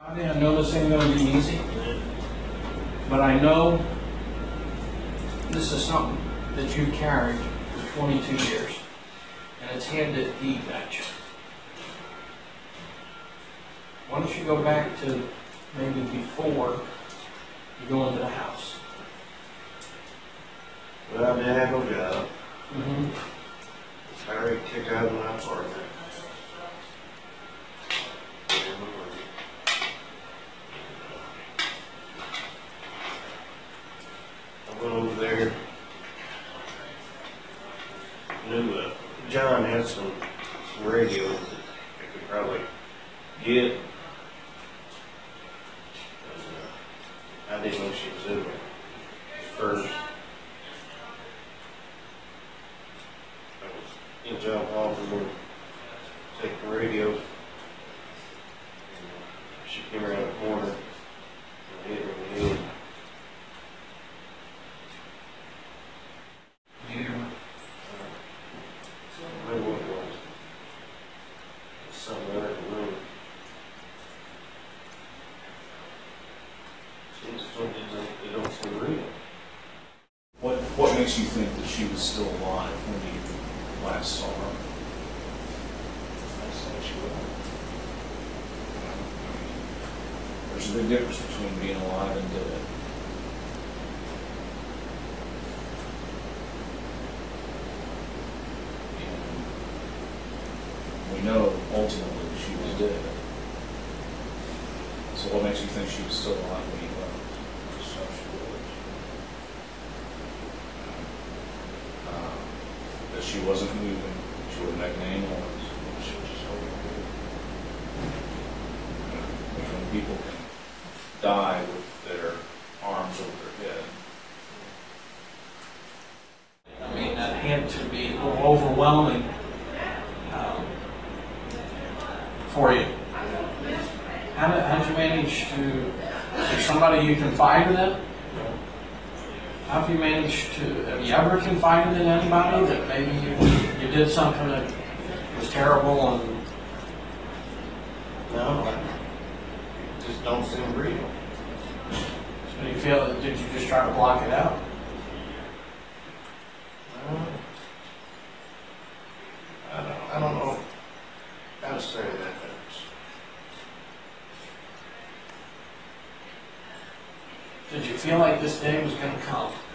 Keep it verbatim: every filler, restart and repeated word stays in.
I mean, I know this ain't gonna be easy, but I know this is something that you've carried for twenty-two years, and it's handed deep at you. Why don't you go back to maybe before you go into the house? Well, I did have no job. Mm-hmm. I already kicked out of my apartment. I went over there. Knew uh, John had some, some radios that I could probably get. Uh, I didn't know she was in there first. I was in John offered me to take the radio. And, uh, she came around the corner and hit her in the head. Do you remember? I don't know what it was. It's something there in the room. It just don't, it don't, it don't seem real. What What makes you think that she was still alive when you last saw her? I said she was. There's a big difference between being alive and dead. And we know ultimately she was dead. So what makes you think she was still alive when you left? Just so she was. Uh, that she wasn't moving, she wasn't making any noise. She was just over here. When people can die with their arms over their head. I mean, that had to be a little overwhelming um, for you. How did, how did you manage to, is somebody you confided in? How have you managed to, have you ever confided in anybody that maybe you, you did something that was terrible and No, I it just don't seem real. so you feel, did you just try to block it out? No. I don't, I don't know how to say that. That's, Did you feel like this day was going to come?